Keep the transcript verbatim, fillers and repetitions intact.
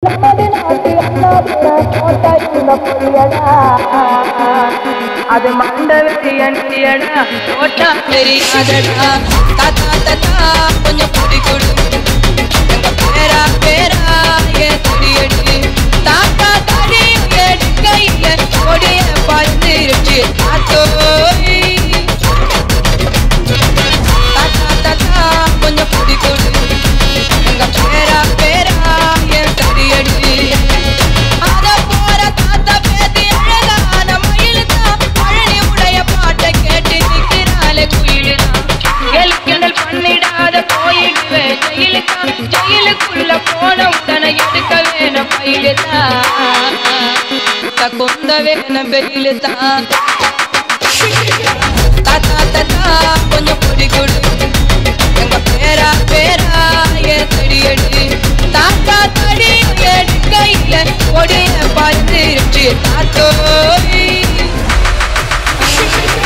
அது மண்டவெளியடா ஓட்டா தெரியாதடா தாத்தா தாத்தா கொஞ்சம் குடி குடு எங்க பேரா பேரா ஏ தடியடி தாத்தா தடி எடுக்கையில கொடிய பார்த்துருச்சு தாத்தோய் தாத்தா தாத்தா கொஞ்சம் குடி குடு எங்க பேரா பேரா ஏ தடியடி அத போற தாத்தா பேத்தி அழகான மயிலுதான் பழனி உடைய பாட்டை கேட்டு நிற்கிறாளே குயிலுதான் கேள் கிண்டல் பண்ணிடாத போயிடுவே ஜெயிலுதான் ஜெயிலுக்குள்ள போன உடனே எடுக்க வேணும் பயிலுதான் கொந்த வேணும் பெயிலுதான் தாத்தா தாத்தா கொஞ்சம் குடி குடு எங்க பேரா பேரா ஏ தடியடி தாத்தா தடி எடுக்கையில கொடிய பார்த்துருச்சு தாத்தோய்